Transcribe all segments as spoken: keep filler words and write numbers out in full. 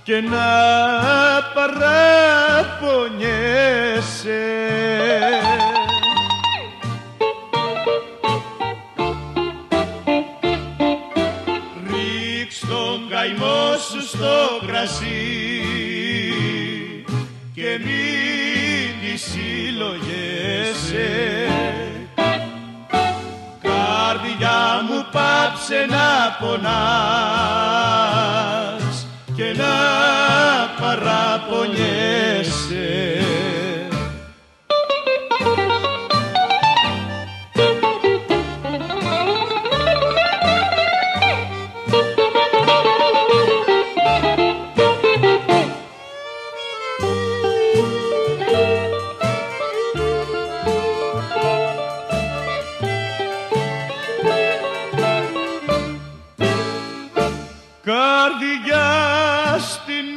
και να παραπονιέσαι. Ρίξ' τον καημό σου στο κρασί και μην τη συλλογέσαι. Καρδιά μου, πάψε να πονάς και να παραπονιέσαι. Καρδιά, στην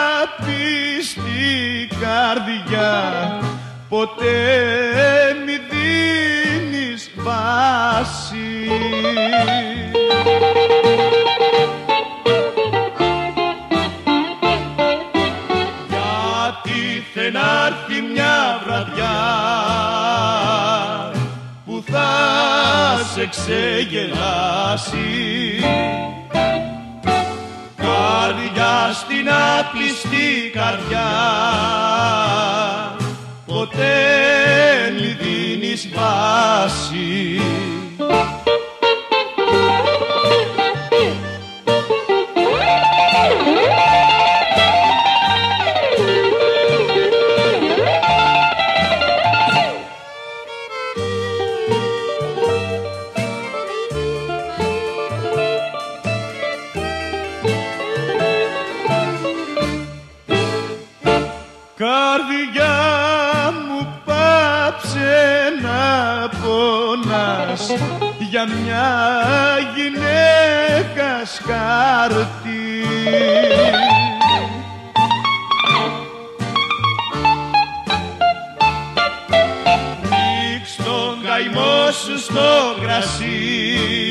άπιστη καρδιά ποτέ μη δίνεις βάση. Γιατί θε να έρθει μια βραδιά που θα σε ξεγελάσει. Καρδιά, στην άπλιστη καρδιά ποτέ μη δίνεις βάση. Καρδιά μου, πάψε να πονάς για μια γυναίκα σκάρτη. Ρίξ' τον καημό σου στο κρασί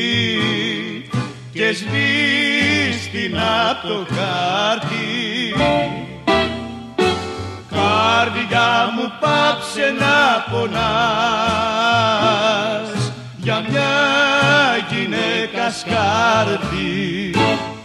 και σβήσ' την απ' το χάρτη. Καρδιά μου, πάψε να πονάς για μια γυναίκα σκάρτη.